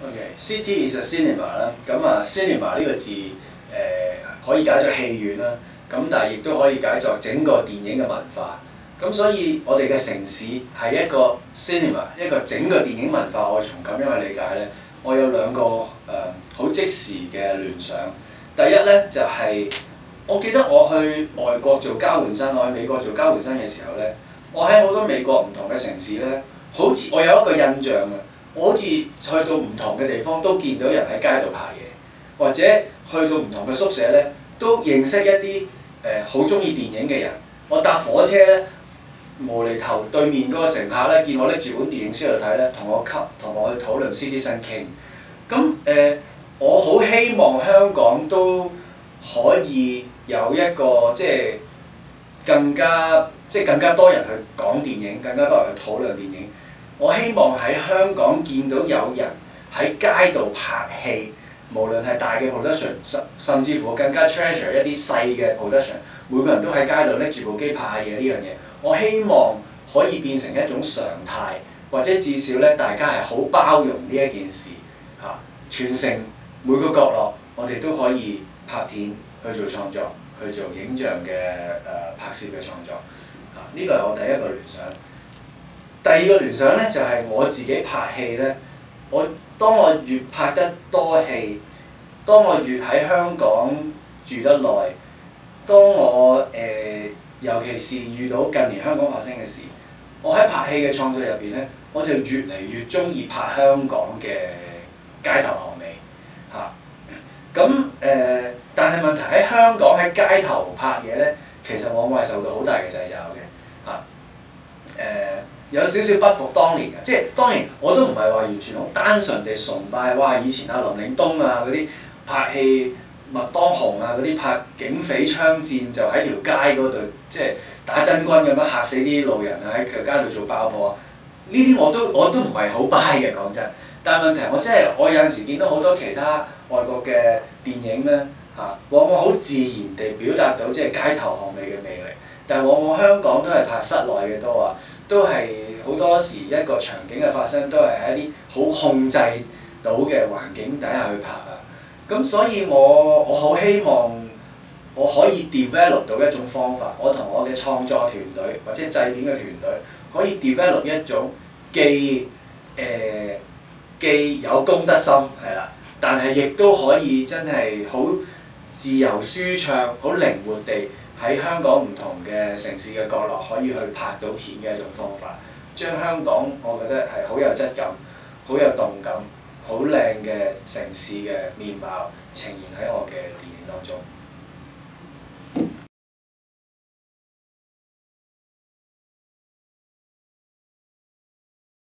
OK，City is a cinema 啦，咁啊 cinema 呢個字可以解作戲院啦，咁但係亦都可以解作整個電影嘅文化。咁所以我哋嘅城市係一個 cinema， 一個整個電影文化。我從咁樣去理解咧，我有兩個好即時嘅聯想。第一咧就係、我記得我去外國做交換生，我去美國做交換生嘅時候咧，我喺好多美國唔同嘅城市咧，好似我有一個印象啊，我好似去到唔同嘅地方都見到人喺街度拍嘢，或者去到唔同嘅宿舍咧，都認識一啲好中意電影嘅人。我搭火車咧，無厘頭對面嗰個乘客咧，見我拎住本電影書去睇咧，同我去討論 Citizen Kane。咁我好希望香港都可以有一個更加多人去講電影，更加多人去討論電影。我希望喺香港見到有人喺街度拍戲，無論係大嘅 production， 甚至乎更加 treasure 一啲細嘅 production， 每個人都喺街度拎住部機拍下嘢呢樣嘢。我希望可以變成一種常態，或者至少咧大家係好包容呢一件事嚇，全城每個角落我哋都可以拍片去做創作，去做影像嘅拍攝嘅創作嚇，呢個係我第一個聯想。第二個聯想咧就係、我自己拍戲咧，當我越拍得多戲，當我越喺香港住得耐，當我尤其是遇到近年香港發生嘅事，我喺拍戲嘅創作入邊咧，我就越嚟越中意拍香港嘅街頭巷尾嚇。但係問題喺香港喺街頭拍嘢咧，其實往往係受到好大嘅掣肘嘅嚇。有少少不服當年嘅，當然我都唔係話完全好單純地崇拜，哇！以前阿林嶺東啊嗰啲拍戲，麥當雄啊嗰啲拍警匪槍戰就喺條街嗰度，打真軍咁樣嚇死啲路人啊，喺條街度做爆破啊！呢啲我都唔係好 buy 嘅，講真。但係問題我有陣時見到好多其他外國嘅電影咧嚇，往往好自然地表達到街頭巷尾嘅魅力，但係往往香港都係拍室內嘅多啊。都係好多時一個場景嘅發生，都係喺一啲好控制到嘅環境底下去拍啊。咁所以我好希望我可以 develop 到一種方法，我同我嘅創作團隊或者製片嘅團隊可以 develop 一種既有公德心係啦，但係亦都可以真係好自由舒暢、好靈活地喺香港唔同嘅城市嘅角落可以去拍到片嘅一種方法，將香港我覺得係好有質感、好有動感、好靚嘅城市嘅面貌呈現喺我嘅